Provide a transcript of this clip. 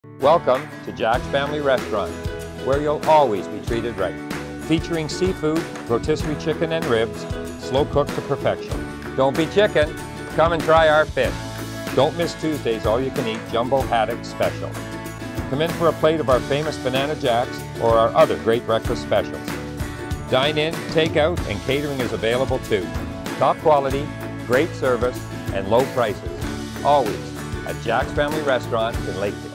Welcome to Jack's Family Restaurant, where you'll always be treated right. Featuring seafood, rotisserie chicken and ribs, slow cooked to perfection. Don't be chicken, come and try our fish. Don't miss Tuesday's all-you-can-eat Jumbo Haddock Special. Come in for a plate of our famous Banana Jacks or our other great breakfast specials. Dine in, take out, and catering is available too. Top quality, great service, and low prices. Always at Jack's Family Restaurant in Lakefield.